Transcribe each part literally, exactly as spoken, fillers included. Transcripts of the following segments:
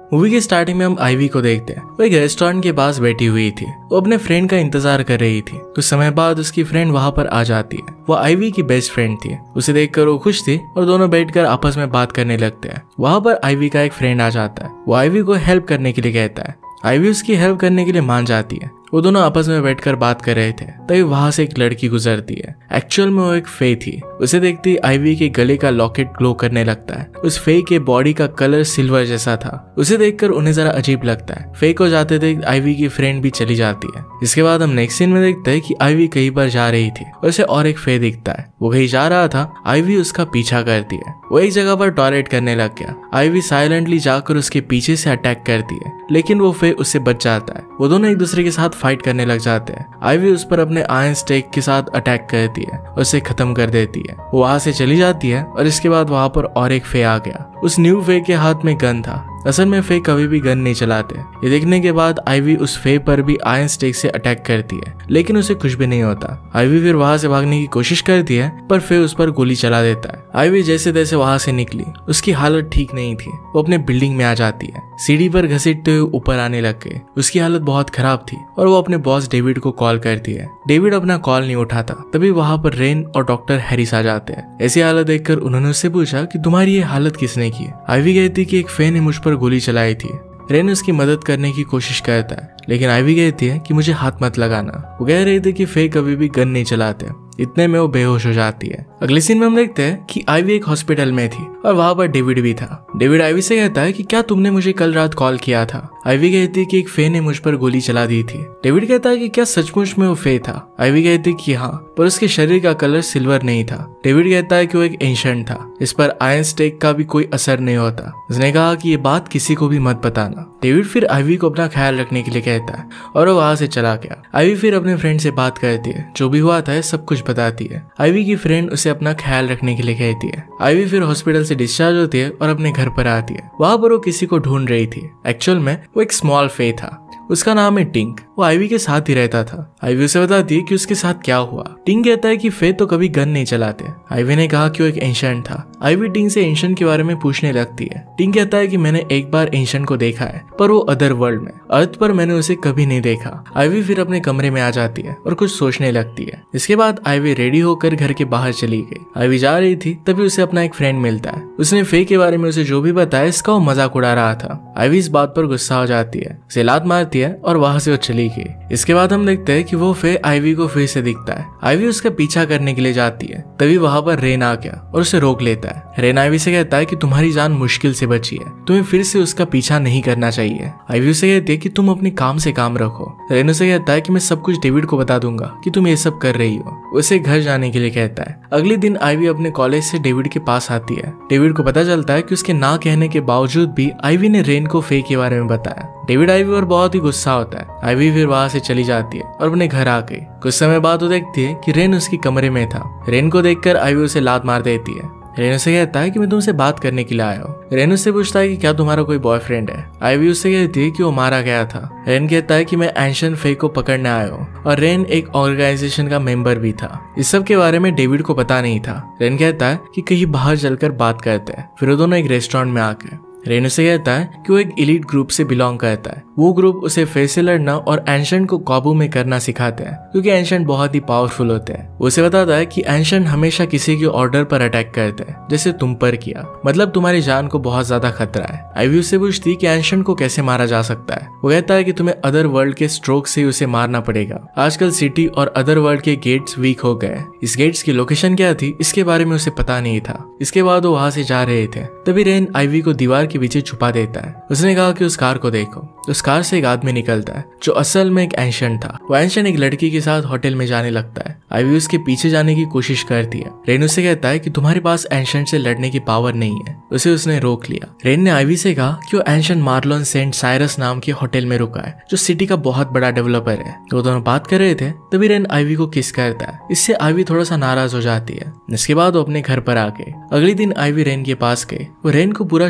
Movie के starting में हम आईवी को देखते हैं। वो एक रेस्टोरेंट के पास बैठी हुई थी। वो अपने फ्रेंड का इंतजार कर रही थी। कुछ समय बाद उसकी फ्रेंड वहां पर आ जाती है। वो आईवी की बेस्ट फ्रेंड थी। उसे देखकर वो खुश थी और दोनों बैठकर आपस में बात करने लगते हैं। वहां पर आईवी का एक फ्रेंड आ जाता है। वो आईवी को हेल्प करने के लिए कहता है। आईवी उसकी हेल्प करने के लिए मान जाती है। वो दोनों आपस में बैठकर बात कर रहे थे, तभी वहां से एक लड़की गुजरती है। एक्चुअल में वो एक फे थी। उसे देखती आईवी के गले का लॉकेट ग्लो करने लगता है। उस फे के बॉडी का कलर सिल्वर जैसा था। उसे देखकर उन्हें जरा अजीब लगता है। फे को जाते देख आईवी की फ्रेंड भी चली जाती है। इसके बाद हम नेक्स्ट सीन में देखते हैं कि आईवी कहीं पर जा रही थी और उसे और एक फे दिखता है। वो कहीं जा रहा था। आईवी उसका पीछा करती है। वो एक जगह पर टॉयलेट करने लग गया। आईवी साइलेंटली जाकर उसके पीछे से अटैक करती है, लेकिन वो फे उससे बच जाता है। वो दोनों एक दूसरे के साथ फाइट करने लग जाते हैं। आईवी उस पर अपने आयरन स्टेक के साथ अटैक करती है और उसे खत्म कर देती है। वो वहां से चली जाती है और इसके बाद वहां पर और एक फे आ गया। उस न्यू फे के हाथ में गन था। असल में फे कभी भी गन नहीं चलाते। ये देखने के बाद आईवी उस फे पर भी आयरन स्टेक से अटैक करती है, लेकिन उसे कुछ भी नहीं होता। आईवी फिर वहां से भागने की कोशिश करती है, पर फे उस पर गोली चला देता है। आईवी जैसे तैसे वहां से निकली। उसकी हालत ठीक नहीं थी। वो अपने बिल्डिंग में आ जाती है। सीढ़ी पर घसीटते हुए ऊपर आने लग गए। उसकी हालत बहुत खराब थी और वो अपने बॉस डेविड को कॉल करती है। डेविड अपना कॉल नहीं उठाता। तभी वहां पर रेन और डॉक्टर हैरिस आ जाते हैं। ऐसी हालत देखकर उन्होंने उससे पूछा कि तुम्हारी ये हालत किसने की? आईवी कहती कि एक फे ने मुझ पर गोली चलाई थी। रेन उसकी मदद करने की कोशिश करता है, लेकिन आईवी कहती है कि मुझे हाथ मत लगाना। वो कह रही थी कि फे कभी भी गन नहीं चलाते। इतने में वो बेहोश हो जाती है। अगले सीन में हम देखते हैं कि आईवी एक हॉस्पिटल में थी और वहां पर डेविड भी था। डेविड आईवी से कहता है कि क्या तुमने मुझे कल रात कॉल किया था? आईवी कहती है कि एक फे ने मुझ पर गोली चला दी थी। डेविड कहता है कि क्या सचमुच में वो फे था? आईवी कहती है कि हाँ, पर उसके शरीर का कलर सिल्वर नहीं था। डेविड कहता है कि वो एक एंशिएंट था। इस पर आयरन स्टेक का भी कोई असर नहीं होता। उसने कहा कि ये बात किसी को भी मत बताना। डेविड फिर आईवी को अपना ख्याल रखने के लिए कहता है और वो वहां से चला गया। आईवी फिर अपने फ्रेंड से बात करती है। जो भी हुआ था सब कुछ बताती है। आईवी की फ्रेंड उसे अपना ख्याल रखने के लिए कहती है। आईवी फिर हॉस्पिटल से डिस्चार्ज होती है और अपने घर पर आती है। वहां पर वो किसी को ढूंढ रही थी। एक्चुअल में वो एक स्मॉल फे था। उसका नाम है टिंक। वो आईवी के साथ ही रहता था। आईवी उसे बताती है कि उसके साथ क्या हुआ। टिंक कहता है कि फे तो कभी गन नहीं चलाते। आईवी ने कहा कि वो एक एंशिएंट था। आईवी टिंक से एंशिएंट के बारे में पूछने लगती है। टिंक कहता है कि मैंने एक बार एंशिएंट को देखा है, पर वो अदर वर्ल्ड में। अर्थ पर मैंने उसे कभी नहीं देखा। आईवी फिर अपने कमरे में आ जाती है और कुछ सोचने लगती है। इसके बाद आईवी रेडी होकर घर के बाहर चली गई। आईवी जा रही थी, तभी उसे अपना एक फ्रेंड मिलता है। उसने फे के बारे में उसे जो भी बताया, इसका वो मजाक उड़ा रहा था। आईवी इस बात पर गुस्सा हो जाती है, उसे लात मारती है और वहां से वो चली गई। इसके बाद हम देखते हैं कि वो फे आईवी को फिर से दिखता है। आईवी उसका पीछा करने के लिए जाती है, तभी वहां पर रेन आ गया और उसे रोक लेता है। रेन आईवी से कहता है कि तुम्हारी जान मुश्किल से बची है, तुम्हें फिर से उसका पीछा नहीं करना चाहिए। आईवी उसे कहती है कि तुम अपने काम से काम रखो। रेन उसे कहता है कि मैं सब कुछ डेविड को बता दूंगा कि तुम ये सब कर रही हो। उसे घर जाने के लिए कहता है। अगले दिन आईवी अपने कॉलेज से डेविड के पास आती है। डेविड को पता चलता है कि उसके ना कहने के बावजूद भी आईवी ने रेन को फे के बारे में बताया। डेविड आईवी पर बहुत ही गुस्सा होता है। आईवी फिर वहां से चली जाती है और अपने घर आ गई। कुछ समय बाद वो देखती है कि रेन उसके कमरे में था। रेन को देखकर आईवी उसे लात मार देती है। रेन उसे कहता है कि मैं तुमसे बात करने के लिए आया हूँ। रेन उससे पूछता है कि क्या तुम्हारा कोई बॉयफ्रेंड है? आईवी उससे कहती है कि वो मारा गया था। रेन कहता है कि मैं एंशिएंट फे को पकड़ने आया हूँ और रेन एक ऑर्गेनाइजेशन का मेंबर भी था। इस सब के बारे में डेविड को पता नहीं था। रेन कहता है कि कहीं बाहर चलकर बात करते हैं। फिर वो दोनों एक रेस्टोरेंट में आके रेन उसे कहता है कि वो एक एलीट ग्रुप से बिलोंग करता है। वो ग्रुप उसे फे से लड़ना और एंशिएंट को काबू में करना सिखाते हैं, क्योंकि एंशिएंट बहुत ही पावरफुल होते हैं। उसे बताता है कि एंशिएंट हमेशा किसी के ऑर्डर पर अटैक करते हैं, जैसे तुम पर किया, मतलब तुम्हारी जान को बहुत ज्यादा खतरा है। आईवी उससे पूछती कि एंशिएंट को कैसे मारा जा सकता है। वो कहता है कि तुम्हें अदर वर्ल्ड के स्ट्रोक से उसे मारना पड़ेगा। आजकल सिटी और अदर वर्ल्ड के गेट्स वीक हो गए। इस गेट्स की लोकेशन क्या थी, इसके बारे में उसे पता नहीं था। इसके बाद वो वहां से जा रहे थे, तभी रेन आईवी को दीवार के पीछे छुपा देता है। उसने कहा कि उस कार को देखो। उस कार से एक आदमी निकलता है जो असल में एक एंशिएंट था। वो एंशिएंट एक लड़की के साथ होटल में जाने लगता है। आईवी उसके पीछे जाने की कोशिश करती है। रेन उससे कहता है कि तुम्हारे पास एंशिएंट से लड़ने की पावर नहीं है। उसे उसने रोक लिया। रेन ने आईवी से कहा कि वो एंशिएंट मार्लोन सेंट साइरस नाम के होटल में रुका है, जो सिटी का बहुत बड़ा डेवलपर है। वो दोनों बात कर रहे थे, तभी रेन आईवी को किस करता है। इससे आईवी थोड़ा सा नाराज हो जाती है। इसके बाद वो अपने घर पर आ गए। अगले दिन आईवी रेन के पास गए। वो रेन को पूरा शहर घुमा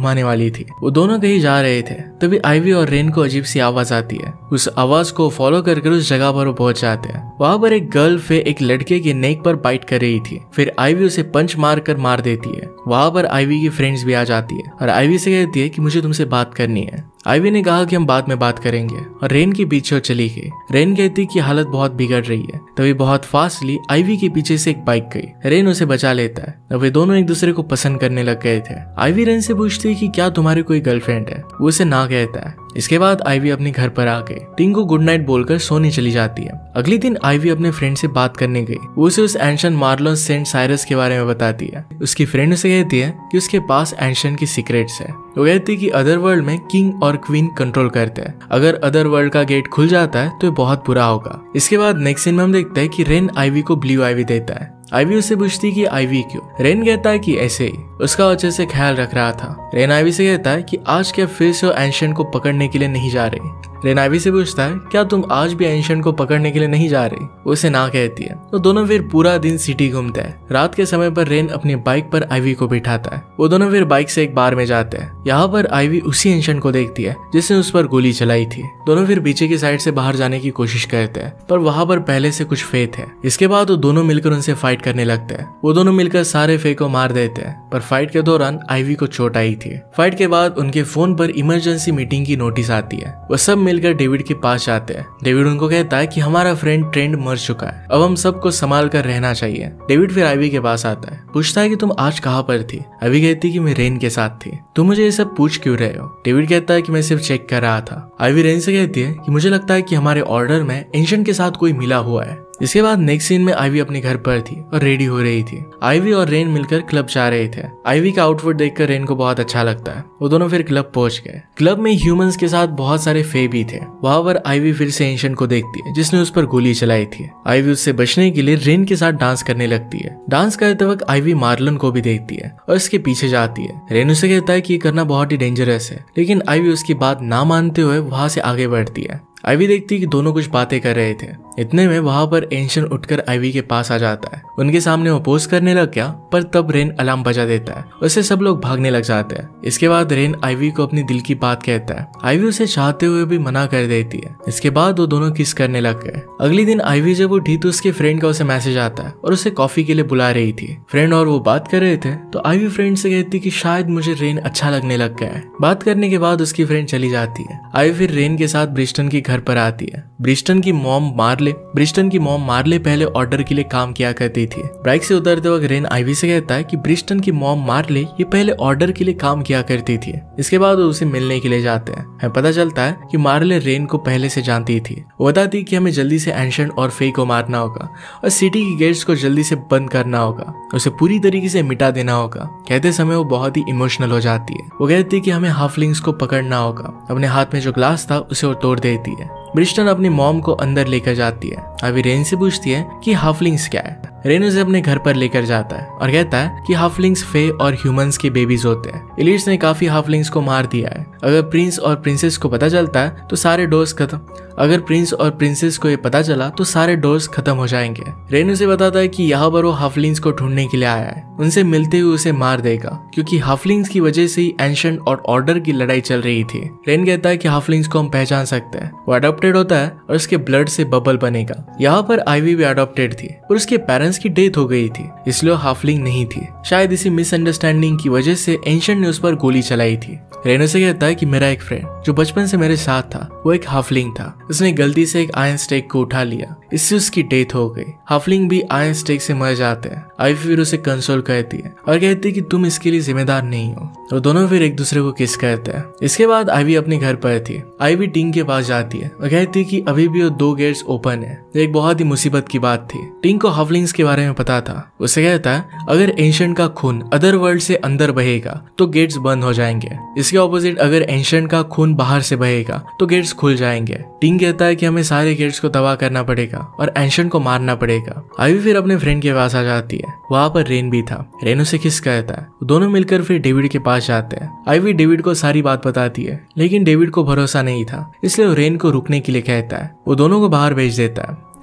घुमाने वाली थी। वो दोनों कहीं जा रहे थे, तभी आइवी और रेन को अजीब सी आवाज आती है। उस आवाज को फॉलो करके उस जगह पर वो पहुंच जाते हैं। वहां पर एक गर्ल फे एक लड़के के नेक पर बाइट कर रही थी। फिर आइवी उसे पंच मार कर मार देती है। वहां पर आइवी की फ्रेंड्स भी आ जाती है और आइवी से कहती है कि मुझे तुमसे बात करनी है। आइवी ने कहा कि हम बाद में बात करेंगे और रेन के पीछे चली गई। रेन कहती कि हालत बहुत बिगड़ रही है। तभी बहुत फास्टली आइवी के पीछे से एक बाइक गई। रेन उसे बचा लेता है और वे दोनों एक दूसरे को पसंद करने लग गए थे। आइवी रेन से पूछती है कि क्या तुम्हारी कोई गर्लफ्रेंड है। वो उसे ना कहता है। इसके बाद आइवी अपने घर पर आके टिंग को गुड नाइट बोलकर सोने चली जाती है। अगले दिन आइवी अपने फ्रेंड से बात करने गई। वो उसे उस एंशिएंट मार्लोन सेंट साइरस के बारे में बताती है। उसकी फ्रेंड उसे कहती है कि उसके पास एंशिएंट की सीक्रेट्स है। वो कहती है कि अदर वर्ल्ड में किंग और क्वीन कंट्रोल करते हैं। अगर अदर वर्ल्ड का गेट खुल जाता है तो ये बहुत बुरा होगा। इसके बाद नेक्स्ट सीन में हम देखते हैं कि रेन आइवी को ब्लू आइवी देता है। आइवी उससे पूछती कि आइवी क्यों। रेन कहता है कि ऐसे ही, उसका अच्छे से ख्याल रख रहा था। रेन आइवी से कहता है कि आज क्या फिर से एंशिएंट को पकड़ने के लिए नहीं जा रही। रेन आइवी से पूछता है क्या तुम आज भी एंशिएंट को पकड़ने के लिए नहीं जा रही। वो उसे ना कहती है। तो दोनों फिर पूरा दिन सिटी घूमते हैं। रात के समय पर रेन अपनी बाइक पर आइवी को बिठाता है। वो दोनों फिर बाइक से एक बार में जाते हैं। यहाँ पर आइवी उसी एंशिएंट को देखती है जिसने उस पर गोली चलाई थी। दोनों फिर पीछे की साइड से बाहर जाने की कोशिश करते हैं, पर वहां पर पहले से कुछ फे थे। इसके बाद वो दोनों मिलकर उनसे फाइट करने लगते हैं। वो दोनों मिलकर सारे फे को मार देते हैं, पर फाइट के दौरान आइवी को चोट आई थी। फाइट के बाद उनके फोन पर इमरजेंसी मीटिंग की नोटिस आती है। वो सब मिलकर डेविड के पास जाते हैं। डेविड उनको कहता है कि हमारा फ्रेंड ट्रेंड मर चुका है, अब हम सबको संभाल कर रहना चाहिए। डेविड फिर आइवी के पास आता है, पूछता है कि तुम आज कहाँ पर थी। आइवी कहती कि मैं रेन के साथ थी। तुम मुझे ये सब पूछ क्यों रहे हो। डेविड कहता है कि मैं सिर्फ चेक कर रहा था। आइवी रेन से कहती है कि मुझे लगता है कि हमारे ऑर्डर में एंशिएंट के साथ कोई मिला हुआ है। इसके बाद नेक्स्ट सीन में आइवी अपने घर पर थी और रेडी हो रही थी। आइवी और रेन मिलकर क्लब जा रहे थे। आइवी का आउटफिट देखकर रेन को बहुत अच्छा लगता है। वो दोनों फिर क्लब पहुंच गए। क्लब में ह्यूमंस के साथ बहुत सारे फे भी थे। वहां पर आइवी फिर से एंशिएंट को देखती है जिसने उस पर गोली चलाई थी। आइवी उससे बचने के लिए रेन के साथ डांस करने लगती है। डांस करते वक्त आइवी मार्लन को भी देखती है और उसके पीछे जाती है। रेन उसे कहता है कि ये करना बहुत ही डेंजरस है, लेकिन आइवी उसकी बात ना मानते हुए वहां से आगे बढ़ती है। आइवी देखती है कि दोनों कुछ बातें कर रहे थे। इतने में वहां पर एंशिएंट उठकर आइवी के पास आ जाता है। उनके सामने वो पोज करने लग गया, पर तब रेन अलार्म बजा देता है। उससे सब लोग भागने लग जाते हैं। इसके बाद रेन आइवी को अपनी दिल की बात कहता है। आइवी उसे चाहते हुए भी मना कर देती है। इसके बाद वो दोनों किस करने लग गए। अगले दिन आइवी जब उठी तो उसके फ्रेंड का उसे मैसेज आता है और उसे कॉफी के लिए बुला रही थी। फ्रेंड और वो बात कर रहे थे तो आइवी फ्रेंड से कहती कि शायद मुझे रेन अच्छा लगने लग गया है। बात करने के बाद उसकी फ्रेंड चली जाती है। आइवी फिर रेन के साथ ब्रिस्टन के घर पर आती है। ब्रिस्टन की मॉम मार्ले ब्रिस्टन की मॉम मार्ले पहले ऑर्डर के लिए काम किया करती थी। बाइक से उतरते वक्त रेन आइवी से कहता है कि ब्रिस्टन की मॉम मार्ले ये पहले ऑर्डर के लिए काम किया करती थी। इसके बाद वो उसे मिलने के लिए जाते हैं। हमें पता चलता है कि मार्ले रेन को पहले से जानती थी। वो बताती कि हमें जल्दी से एंशिएंट और फे को मारना होगा और सिटी की गेट्स को जल्दी से बंद करना होगा, उसे पूरी तरीके से मिटा देना होगा। कहते समय वो बहुत ही इमोशनल हो जाती है। वो कहती है कि हमें हाफलिंग्स को पकड़ना होगा। अपने हाथ में जो ग्लास था उसे वो तोड़ देती है। ब्रिस्टन अपनी मॉम को अंदर लेकर जाती है। अभी रेन से पूछती है कि हाफलिंग्स क्या है। रेन उसे अपने घर पर लेकर जाता है और कहता है कि हाफलिंग्स फे और ह्यूमंस के बेबीज होते हैं। एलिट्स ने काफी हाफलिंग्स को मार दिया है। अगर प्रिंस और प्रिंसेस को पता चलता है तो सारे डोर्स खत्म अगर प्रिंस और प्रिंसेस को ये पता चला तो सारे डोर्स खत्म हो जाएंगे। रेन उसे बताता है कि यहाँ पर वो हाफलिंग्स को ढूंढने के लिए आया है। उनसे मिलते हुए उसे मार देगा क्योंकि हाफलिंग्स की वजह से ही एंशिएंट और ऑर्डर की लड़ाई चल रही थी। रेन कहता है कि हाफलिंग्स को हम पहचान सकते हैं। वो अडॉप्टेड होता है और उसके ब्लड से बबल बनेगा। यहाँ पर आइवी भी अडॉप्टेड थी और उसके पेरेंट्स की डेथ हो गई थी, इसलिए हाफलिंग नहीं थी। शायद इसी मिसअंडरस्टैंडिंग की वजह से एंशिएंट ने उस पर गोली चलाई थी। रेन उसे कहता है कि मेरा एक फ्रेंड जो बचपन से मेरे साथ था वो एक हाफलिंग था। उसने गलती से एक आयरन स्टेक को उठा लिया, इससे उसकी डेथ हो गई। हाफलिंग भी आयरन स्टेक से मर जाते हैं। आइवी फिर उसे कंसोल करती है और कहती है कि तुम इसके लिए जिम्मेदार नहीं हो। और दोनों फिर एक दूसरे को किस करते हैं। इसके बाद आइवी अपने घर पर थी। आइवी टिंग के पास जाती है और कहती है कि अभी भी वो दो गेट्स ओपन है। एक बहुत ही मुसीबत की बात थी। टिंग को हाफलिंग्स के बारे में पता था। उसे कहता है अगर एंशिएंट का खून अदर वर्ल्ड से अंदर बहेगा तो गेट्स बंद हो जाएंगे। इसके ऑपोजिट अगर एंशिएंट का खून बाहर से बहेगा तो गेट्स खुल जाएंगे। टिंग कहता है कि हमें सारे गेट्स को तबाह करना पड़ेगा और एंशिएंट को मारना पड़ेगा। आइवी फिर अपने फ्रेंड के पास आ जाती है। वहां पर रेन भी था। रेन उसे किस कहता है। दोनों मिलकर फिर डेविड के पास जाते हैं। आइवी डेविड को सारी बात बताती है, लेकिन डेविड को भरोसा नहीं था, इसलिए वो रेन को रुकने के लिए कहता है। वो दोनों को बाहर भेज देता है।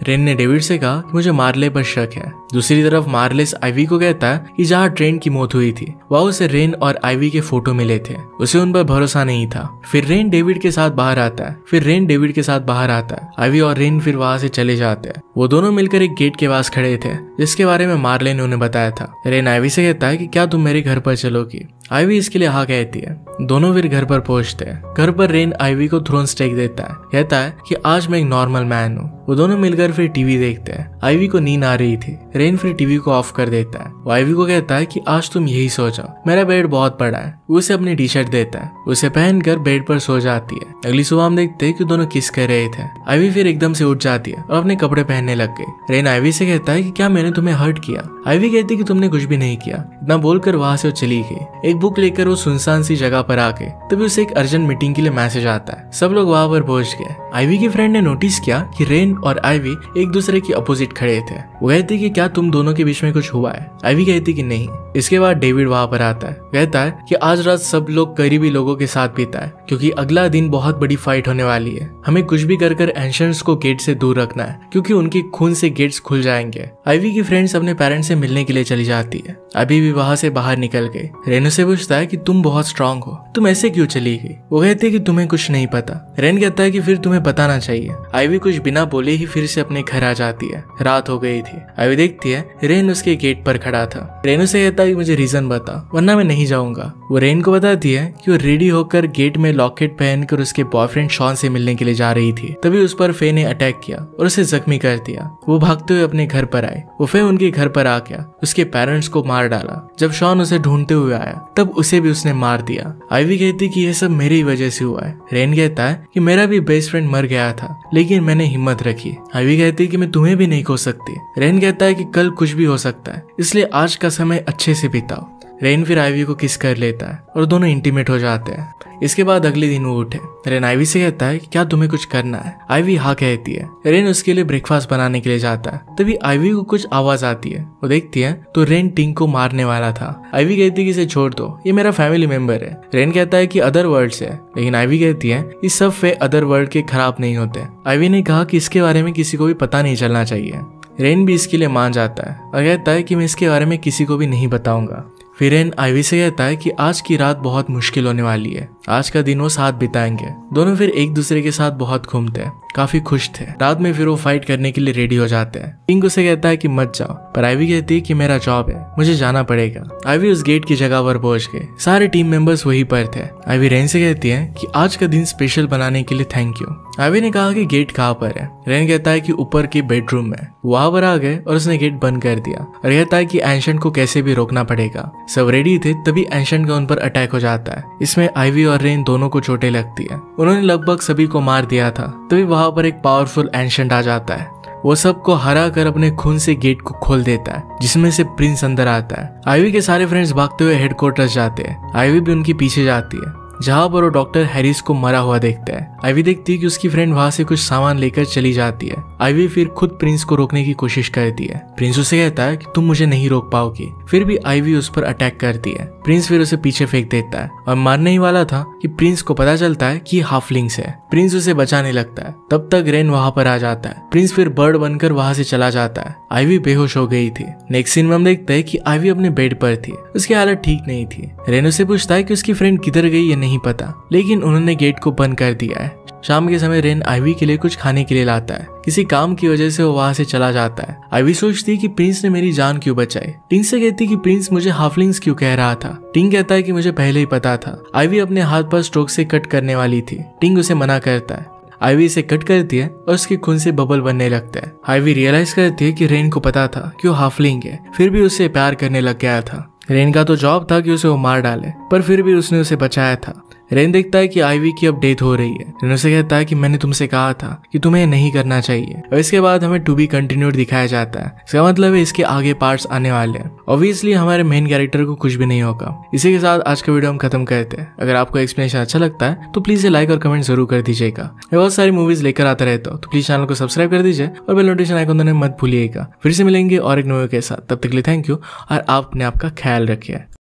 रेन ने डेविड से कहा कि मुझे मार्ले पर शक है। दूसरी तरफ मार्लेस आईवी को कहता है कि जहाँ ट्रेन की मौत हुई थी वहाँ उसे रेन और आईवी के फोटो मिले थे, उसे उन पर भरोसा नहीं था। फिर रेन डेविड के साथ बाहर आता है फिर रेन डेविड के साथ बाहर आता है आईवी और रेन फिर वहां से चले जाते हैं। वो दोनों मिलकर एक गेट के पास खड़े थे जिसके बारे में मार्ले ने उन्हें बताया था। रेन आईवी से कहता है कि क्या तुम मेरे घर पर चलोगी? आईवी इसके लिए हाँ कहती है। दोनों फिर घर पर पहुंचते हैं। घर पर रेन आईवी को थ्रोन स्टेक देता है, कहता है कि आज मैं एक नॉर्मल मैन हूँ। वो दोनों मिलकर फिर टीवी देखते हैं। आईवी को नींद आ रही थी। रेन फिर टीवी को ऑफ कर देता है। वो आईवी को कहता है कि आज तुम यही सो जाओ, मेरा बेड बहुत बड़ा है। वो उसे अपनी टी शर्ट देता है, उसे पहनकर बेड पर सो जाती है। अगली सुबह हम देखते हैं कि दोनों किस कर रहे थे। आईवी फिर एकदम से उठ जाती है और अपने कपड़े पहनने लग गई। रेन आईवी से कहता है कि क्या मैंने तुम्हें हर्ट किया? आईवी कहती है कि तुमने कुछ भी नहीं किया। इतना बोलकर वहां से वो चली गई। एक बुक लेकर वो सुनसान सी जगह पर आके तभी उसे एक अर्जेंट मीटिंग के लिए मैसेज आता है। सब लोग वहां पर पहुंच गए। आईवी की फ्रेंड ने नोटिस किया कि रेन और आईवी एक दूसरे की अपोजिट खड़े थे। वो कहती कि क्या तुम दोनों के बीच में कुछ हुआ है? आईवी कहती कि नहीं। इसके बाद डेविड वहां पर आता है, कहता है कि आज रात सब लोग करीबी लोगों के साथ बिताए क्योंकि अगला दिन बहुत बड़ी फाइट होने वाली है। हमें कुछ भी कर कर एंशियंट्स को गेट से दूर रखना है क्योंकि उनके खून से गेट्स खुल जाएंगे। आईवी की फ्रेंड्स अपने पेरेंट्स से मिलने के लिए चली जाती है। अभी भी वहां से बाहर निकल गई। रेन से पूछता है कि तुम बहुत स्ट्रांग हो, तुम ऐसे क्यों चली गई? वो कहती है कि तुम्हें कुछ नहीं पता। रेन कहता है कि फिर तुम्हें बताना चाहिए। आईवी कुछ बिना बोले ही फिर से अपने घर आ जाती है। रात हो गई थी। आईवी देखती है रेन उसके गेट पर खड़ा था। रेन उसे कहता है कि मुझे रीजन बता वरना मैं नहीं जाऊंगा। वो रेन को बताती है कि वो रेडी होकर गेट में लॉकेट पहनकर उसके बॉयफ्रेंड शॉन से मिलने के लिए जा रही थी। तभी उस पर फे ने अटैक किया और उसे जख्मी कर दिया। वो भागते हुए अपने घर पर आए। वो फे उनके घर पर आ गया, उसके पेरेंट्स को मार डाला। जब शॉन उसे ढूंढते हुए आया तब उसे भी उसने मार दिया। आईवी कहती कि यह सब मेरी वजह से हुआ है। रेन कहता है कि मेरा भी बेस्ट फ्रेंड मर गया था लेकिन मैंने हिम्मत रखी। आईवी कहती कि मैं तुम्हें भी नहीं खो सकती। रेन कहता है कि कल कुछ भी हो सकता है इसलिए आज का समय अच्छे से बिताओ। रेन फिर आईवी को किस कर लेता है और दोनों इंटीमेट हो जाते हैं। इसके बाद अगले दिन वो उठे। रेन आईवी से कहता है कि क्या तुम्हें कुछ करना है? आईवी हाँ कहती है। रेन उसके लिए ब्रेकफास्ट बनाने के लिए जाता है। तभी आईवी को कुछ आवाज आती है। वो देखती है तो रेन टिंग को मारने वाला था। आईवी कहती है कि इसे छोड़ दो, ये मेरा फैमिली मेंबर है। रेन कहता है कि अदर वर्ल्ड है, लेकिन आईवी कहती है कि सब फे अदर वर्ल्ड के खराब नहीं होते। आईवी ने कहा कि इसके बारे में किसी को भी पता नहीं चलना चाहिए। रेन भी इसके लिए मान जाता है और कहता है कि मैं इसके बारे में किसी को भी नहीं बताऊंगा। फिर रेन आईवी से कहता है कि आज की रात बहुत मुश्किल होने वाली है, आज का दिन वो साथ बिताएंगे। दोनों फिर एक दूसरे के साथ बहुत घूमते हैं, काफी खुश थे। रात में फिर वो फाइट करने के लिए रेडी हो जाते हैं। टिंग उसे कहता है कि मत जाओ, पर आईवी कहती है कि मेरा जॉब है, मुझे जाना पड़ेगा। आईवी उस गेट की जगह पर पहुंच गए। सारे टीम मेंबर्स वहीं पर थे। आईवी रेन से कहती है कि आज का दिन स्पेशल बनाने के लिए थैंक यू। आईवी ने कहा कि गेट कहाँ पर है? रेन कहता है कि ऊपर के बेडरूम में। वहां पर आ गए और उसने गेट बंद कर दिया और कहता है कि एंशिएंट को कैसे भी रोकना पड़ेगा। सब रेडी थे तभी एंशिएंट का उन पर अटैक हो जाता है। इसमें आईवी और रेन दोनों को चोटें लगती है। उन्होंने लगभग सभी को मार दिया था। तभी वहां पर एक पावरफुल एंशिएंट आ जाता है। वो सबको हरा कर अपने खून से गेट को खोल देता है, जिसमें से प्रिंस अंदर आता है। आईवी के सारे फ्रेंड्स भागते हुए हेडक्वार्टर्स जाते हैं। आईवी भी उनके पीछे जाती है, जहां पर वो डॉक्टर हैरिस को मरा हुआ देखता है। आईवी देखती है कि उसकी फ्रेंड वहां से कुछ सामान लेकर चली जाती है। आईवी फिर खुद प्रिंस को रोकने की कोशिश करती है। प्रिंस उसे कहता है कि तुम मुझे नहीं रोक पाओगी। फिर भी आईवी उस पर अटैक करती है। प्रिंस फिर उसे पीछे फेंक देता है और मारने ही वाला था कि प्रिंस को पता चलता है कि हाफलिंग्स है। प्रिंस उसे बचाने लगता है, तब तक रेन वहां पर आ जाता है। प्रिंस फिर बर्ड बनकर वहां से चला जाता है। आईवी बेहोश हो गई थी। नेक्स्ट सीन में हम देखते हैं कि आईवी अपने बेड पर थी, उसकी हालत ठीक नहीं थी। रेन उसे पूछता है कि उसकी फ्रेंड किधर गई ये नहीं पता, लेकिन उन्होंने गेट को बंद कर दिया है। शाम के समय रेन आईवी के लिए कुछ खाने के लिए लाता है। किसी काम की वजह से वो वहां से चला जाता है। आईवी सोचती है कि प्रिंस ने मेरी जान क्यों बचाई। टिंग से कहती कि प्रिंस मुझे हाफलिंग्स क्यों कह रहा था। टिंग कहता है कि मुझे पहले ही पता था। आईवी अपने हाथ पर स्ट्रोक से कट करने वाली थी। टिंग उसे मना करता है। आईवी इसे कट करती है और उसके खून से बबल बनने लगता है। आईवी रियलाइज करती है कि रेन को पता था कि वो हाफलिंग है, फिर भी उससे प्यार करने लग गया था। रेन का तो जॉब था कि उसे वो मार डाले, पर फिर भी उसने उसे बचाया था। रेन देखता है कि आईवी की अब डेथ हो रही है। रेन उसे कहता है कि मैंने तुमसे कहा था कि तुम्हें नहीं करना चाहिए। और इसके बाद हमें टू बी कंटिन्यूड दिखाया जाता है। इसका मतलब है इसके आगे पार्ट्स आने वाले हैं। ऑब्वियसली हमारे मेन कैरेक्टर को कुछ भी नहीं होगा। इसी के साथ आज का वीडियो हम खत्म करते हैं। अगर आपको एक्सप्लेनेशन अच्छा लगता है तो प्लीज लाइक और कमेंट जरूर कर दीजिएगा। मैं बहुत सारी मूवीज लेकर आता रहता हूँ, तो प्लीज चैनल को सब्सक्राइब कर दीजिए और बेल नोटिफिकेशन आइकन दबाना मत भूलिएगा। फिर से मिलेंगे और एक वीडियो के साथ, तब तक के लिए थैंक यू और आप अपने आप का ख्याल रखिए।